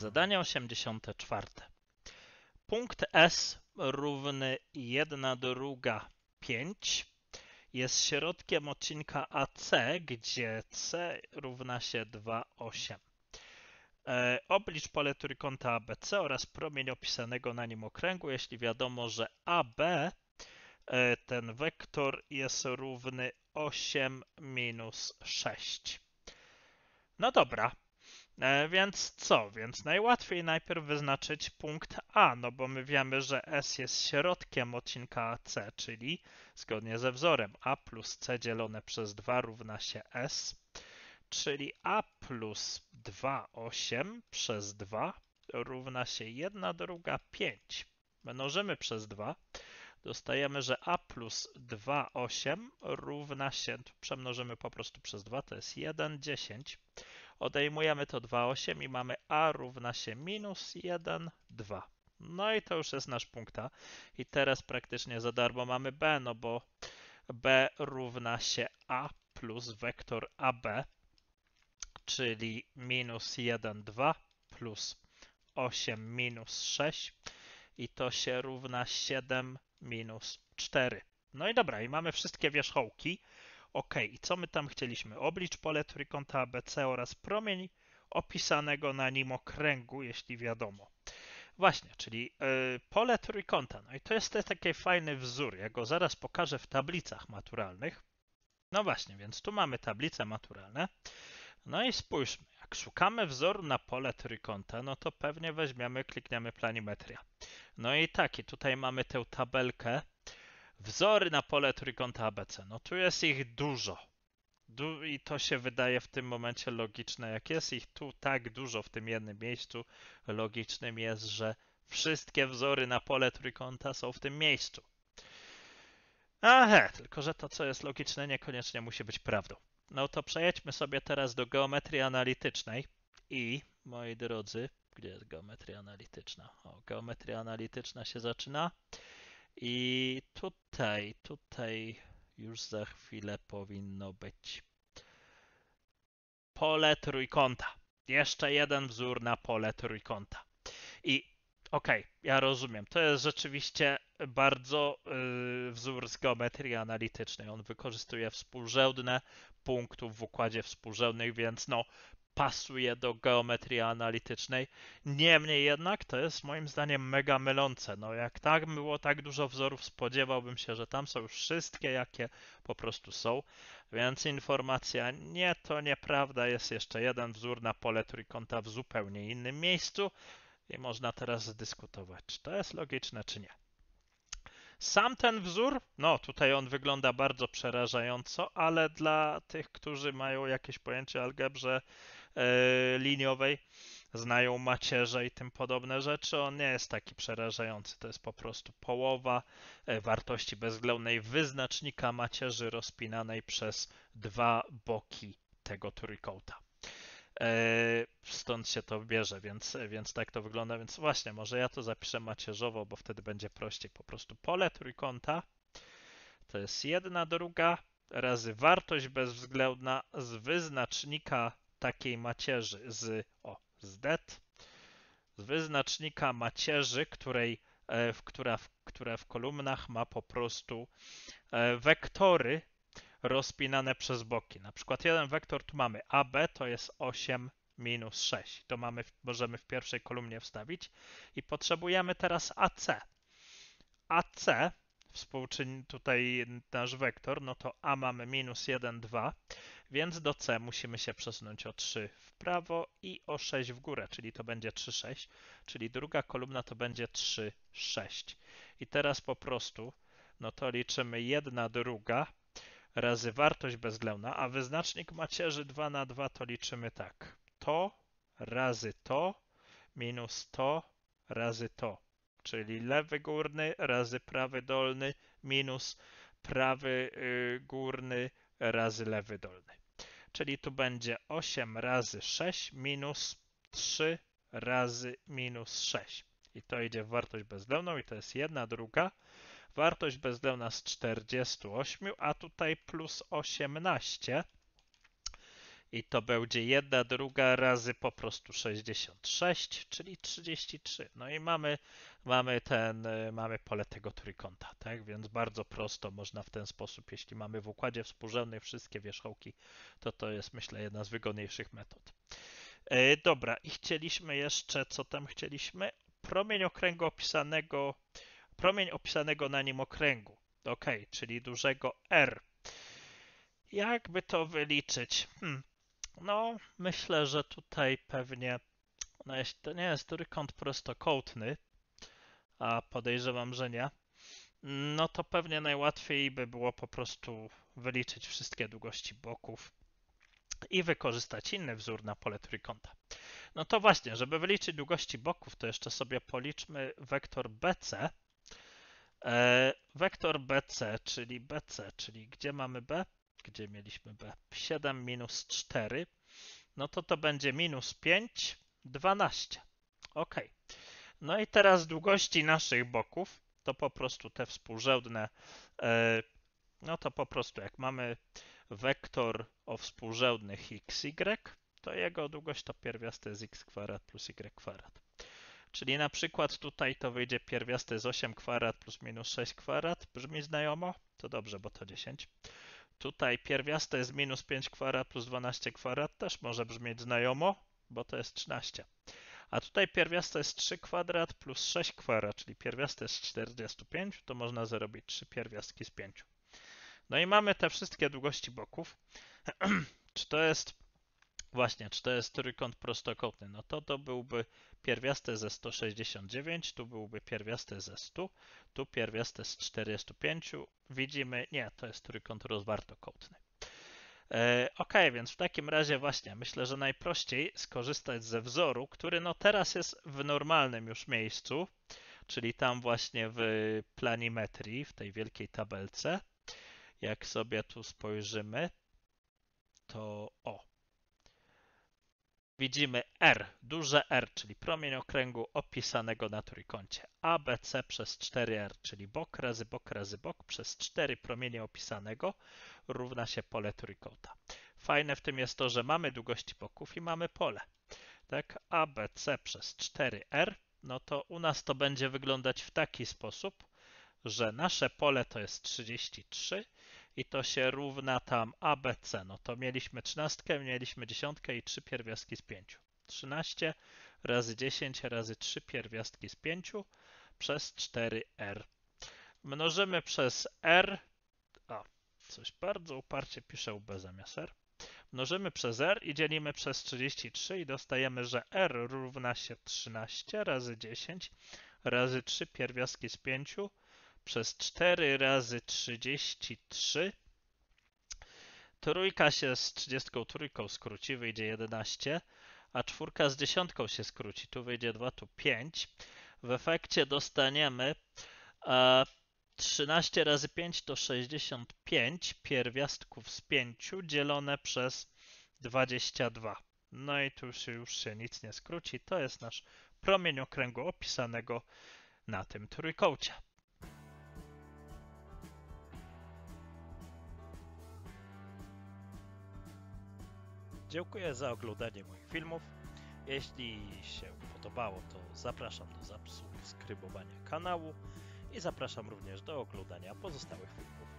Zadanie 84. Punkt S równy 1/2 5 jest środkiem odcinka AC, gdzie C równa się 2,8. Oblicz pole trójkąta ABC oraz promień opisanego na nim okręgu, jeśli wiadomo, że AB, ten wektor jest równy 8 minus 6. No dobra. Więc co? Więc najłatwiej najpierw wyznaczyć punkt A, no bo my wiemy, że S jest środkiem odcinka AC, czyli zgodnie ze wzorem A plus C dzielone przez 2 równa się S, czyli A plus 2,8 przez 2 równa się 1/2 5. Mnożymy przez 2, dostajemy, że A plus 2,8 równa się, tu przemnożymy po prostu przez 2, to jest 1,10. Odejmujemy to 2,8 i mamy A równa się minus 1,2. No i to już jest nasz punkt A. I teraz praktycznie za darmo mamy B, no bo B równa się A plus wektor AB, czyli minus 1,2 plus 8 minus 6 i to się równa 7 minus 4. No i dobra, i mamy wszystkie wierzchołki. OK, i co my tam chcieliśmy? Oblicz pole trójkąta ABC oraz promień opisanego na nim okręgu, jeśli wiadomo. Właśnie, czyli pole trójkąta. No i to jest taki fajny wzór. Ja go zaraz pokażę w tablicach maturalnych. No właśnie, więc tu mamy tablice maturalne. No i spójrzmy, jak szukamy wzoru na pole trójkąta, no to pewnie weźmiemy, klikniemy planimetria. No i tak, i tutaj mamy tę tabelkę. Wzory na pole trójkąta ABC. No tu jest ich dużo. I to się wydaje w tym momencie logiczne. Jak jest ich tu tak dużo w tym jednym miejscu, logicznym jest, że wszystkie wzory na pole trójkąta są w tym miejscu. Aha, tylko że to, co jest logiczne, niekoniecznie musi być prawdą. No to przejedźmy sobie teraz do geometrii analitycznej i, moi drodzy, gdzie jest geometria analityczna? O, geometria analityczna się zaczyna. I tutaj już za chwilę powinno być pole trójkąta. Jeszcze jeden wzór na pole trójkąta. I okej, ja rozumiem, to jest rzeczywiście bardzo wzór z geometrii analitycznej. On wykorzystuje współrzędne punktów w układzie współrzędnych, więc no pasuje do geometrii analitycznej. Niemniej jednak to jest moim zdaniem mega mylące. No jak tak było tak dużo wzorów, spodziewałbym się, że tam są już wszystkie, jakie po prostu są. Więc informacja nie, to nieprawda. Jest jeszcze jeden wzór na pole trójkąta w zupełnie innym miejscu i można teraz dyskutować, czy to jest logiczne, czy nie. Sam ten wzór, no tutaj on wygląda bardzo przerażająco, ale dla tych, którzy mają jakieś pojęcie o algebrze liniowej, znają macierze i tym podobne rzeczy, on nie jest taki przerażający. To jest po prostu połowa wartości bezwzględnej wyznacznika macierzy rozpinanej przez dwa boki tego trójkąta. Stąd się to bierze, więc tak to wygląda. Więc właśnie, może ja to zapiszę macierzowo, bo wtedy będzie prościej. Po prostu pole trójkąta to jest 1/2 razy wartość bezwzględna z wyznacznika takiej macierzy z det, z wyznacznika macierzy, która w kolumnach ma po prostu wektory rozpinane przez boki. Na przykład jeden wektor tu mamy AB, to jest 8 minus 6. To możemy w pierwszej kolumnie wstawić. I potrzebujemy teraz AC. AC, współczynnik tutaj nasz wektor, no to A mamy minus 1, 2, więc do C musimy się przesunąć o 3 w prawo i o 6 w górę, czyli to będzie 3, 6, czyli druga kolumna to będzie 3, 6. I teraz po prostu, no to liczymy 1/2 razy wartość bezwzględna, a wyznacznik macierzy 2/2 to liczymy tak. To razy to minus to razy to. Czyli lewy górny razy prawy dolny minus prawy górny razy lewy dolny. Czyli tu będzie 8 razy 6 minus 3 razy minus 6. I to idzie w wartość bezwzględną i to jest 1/2. Wartość bezwzględna z 48, a tutaj plus 18. I to będzie 1/2 razy po prostu 66, czyli 33. No i mamy pole tego trójkąta, tak? Więc bardzo prosto można w ten sposób, jeśli mamy w układzie współrzędnym wszystkie wierzchołki, to jest, myślę, jedna z wygodniejszych metod. Dobra, i chcieliśmy jeszcze, co tam chcieliśmy? Promień opisanego na nim okręgu. Ok, czyli dużego R. Jakby to wyliczyć? No, myślę, że tutaj pewnie, no jeśli to nie jest trójkąt prostokątny, a podejrzewam, że nie, no to pewnie najłatwiej by było po prostu wyliczyć wszystkie długości boków i wykorzystać inny wzór na pole trójkąta. No to właśnie, żeby wyliczyć długości boków, to jeszcze sobie policzmy wektor BC. Wektor BC, czyli gdzie mamy B? Gdzie mieliśmy B? 7 minus 4. No to będzie minus 5, 12. Ok. No i teraz długości naszych boków, to po prostu te współrzędne, no to po prostu jak mamy wektor o współrzędnych x, y, to jego długość to pierwiastek z x kwadrat plus y kwadrat. Czyli na przykład tutaj to wyjdzie pierwiastek z 8 kwadrat plus minus 6 kwadrat. Brzmi znajomo? To dobrze, bo to 10. Tutaj pierwiastek z minus 5 kwadrat plus 12 kwadrat też może brzmieć znajomo, bo to jest 13. A tutaj pierwiastek z 3 kwadrat plus 6 kwadrat, czyli pierwiastek z 45, to można zrobić 3 pierwiastki z 5. No i mamy te wszystkie długości boków. Czy to jest trójkąt prostokątny? No to byłby pierwiastek ze 169, tu byłby pierwiastek ze 100, tu pierwiastek z 45. Widzimy, nie, to jest trójkąt rozwartokątny. Ok, więc w takim razie właśnie myślę, że najprościej skorzystać ze wzoru, który no teraz jest w normalnym już miejscu, czyli tam właśnie w planimetrii, w tej wielkiej tabelce. Jak sobie tu spojrzymy, to widzimy R, duże R, czyli promień okręgu opisanego na trójkącie ABC przez 4R, czyli bok razy bok razy bok przez 4 promienie opisanego równa się pole trójkąta. Fajne w tym jest to, że mamy długości boków i mamy pole. Tak, ABC przez 4R, no to u nas to będzie wyglądać w taki sposób, że nasze pole to jest 33 i to się równa tam ABC. No to mieliśmy 13, mieliśmy 10 i 3 pierwiastki z 5. 13 razy 10 razy 3 pierwiastki z 5 przez 4R. Mnożymy przez R. Coś bardzo uparcie piszę B zamiast R. Mnożymy przez R i dzielimy przez 33 i dostajemy, że R równa się 13 razy 10 razy 3 pierwiastki z 5 przez 4 razy 33. Trójka się z 33 skróci, wyjdzie 11, a czwórka z 10 się skróci, tu wyjdzie 2, tu 5. W efekcie dostaniemy 13 razy 5 to 65 pierwiastków z 5 dzielone przez 22. No i tu już się nic nie skróci. To jest nasz promień okręgu opisanego na tym trójkącie. Dziękuję za oglądanie moich filmów. Jeśli się podobało, to zapraszam do subskrybowania kanału i zapraszam również do oglądania pozostałych filmów.